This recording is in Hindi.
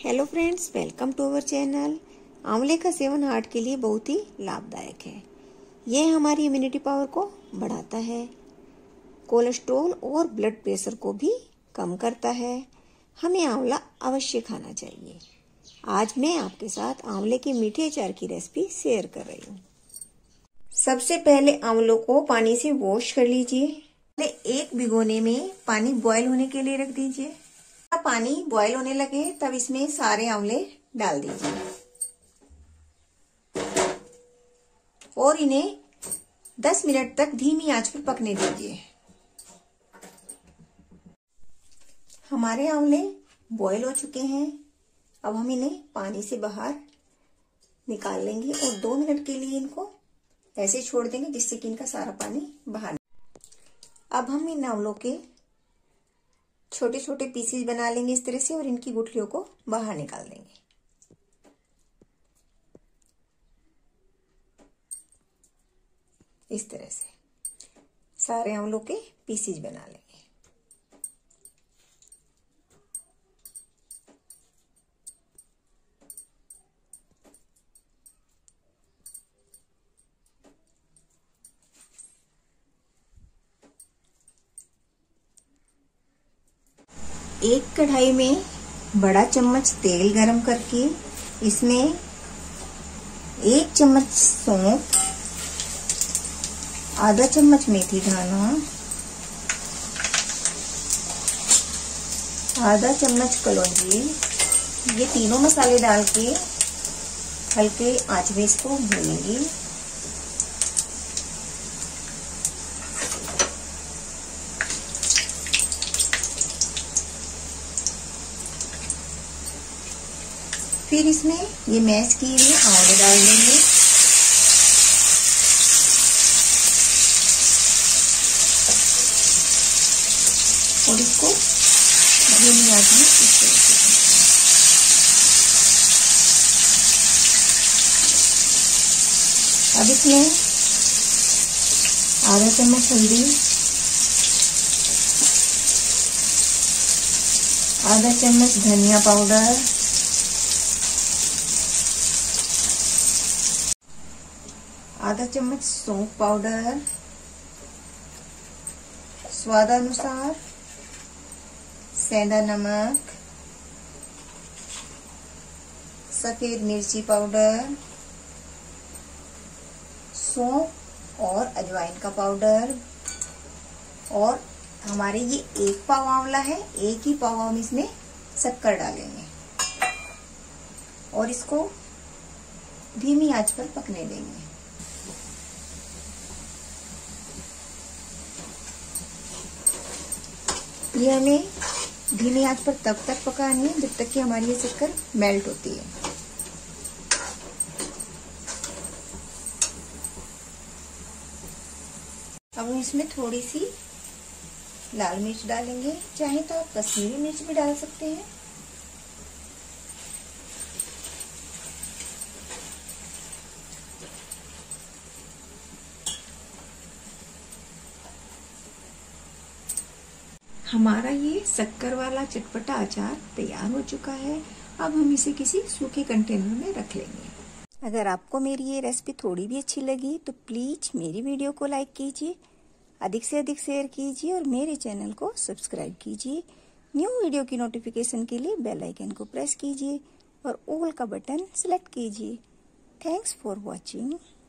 Hello friends, welcome to our channel. आंवले का सेवन हार्ट के लिए बहुत ही लाभदायक है। यह हमारी इम्यूनिटी पावर को बढ़ाता है, कोलेस्ट्रॉल और ब्लड प्रेशर को भी कम करता है। हमें आंवला अवश्य खाना चाहिए। आज मैं आपके साथ आंवले के मीठे अचार की रेसिपी शेयर कर रही हूँ। सबसे पहले आंवलों को पानी से वॉश कर लीजिए। एक भिगोने में पानी बॉयल होने के लिए रख दीजिए। पानी बॉयल होने लगे तब इसमें सारे आंवले डाल दीजिए और इन्हें 10 मिनट तक धीमी आंच पर पकने दीजिए। हमारे आंवले बॉयल हो चुके हैं। अब हम इन्हें पानी से बाहर निकाल लेंगे और 2 मिनट के लिए इनको ऐसे छोड़ देंगे जिससे कि इनका सारा पानी बाहर। अब हम इन आंवलों के छोटे छोटे पीसेस बना लेंगे इस तरह से और इनकी गुठलियों को बाहर निकाल देंगे। इस तरह से सारे आंवलों के पीसेस बना लेंगे। एक कढ़ाई में बड़ा चम्मच तेल गरम करके इसमें 1 चम्मच सौंफ, आधा चम्मच मेथी दाना, आधा चम्मच कलौंजी, ये तीनों मसाले डाल के हल्के आंच में इसको भूनेंगे। फिर इसमें ये मैश किए हुए आंवले डाल देंगे और इसको धीमी आंच में इस तरह से। अब इसमें आधा चम्मच हल्दी, आधा चम्मच धनिया पाउडर, आधा चम्मच सौंफ पाउडर, स्वादानुसार सेंधा नमक, सफेद मिर्ची पाउडर, सौंफ और अजवाइन का पाउडर। और हमारे ये 1 पाव आंवला है, 1 ही पाव हम इसमें शक्कर डालेंगे और इसको धीमी आंच पर पकने देंगे। ये हमें धीमी आंच पर तब तक पकानी है जब तक कि हमारी ये शक्कर मेल्ट होती है। अब हम इसमें थोड़ी सी लाल मिर्च डालेंगे, चाहे तो आप कश्मीरी मिर्च भी डाल सकते हैं। हमारा ये शक्कर वाला चटपटा अचार तैयार हो चुका है। अब हम इसे किसी सूखे कंटेनर में रख लेंगे। अगर आपको मेरी ये रेसिपी थोड़ी भी अच्छी लगी तो प्लीज मेरी वीडियो को लाइक कीजिए, अधिक से अधिक शेयर कीजिए और मेरे चैनल को सब्सक्राइब कीजिए। न्यू वीडियो की नोटिफिकेशन के लिए बेल आइकन को प्रेस कीजिए और ऑल का बटन सिलेक्ट कीजिए। Thanks for watching.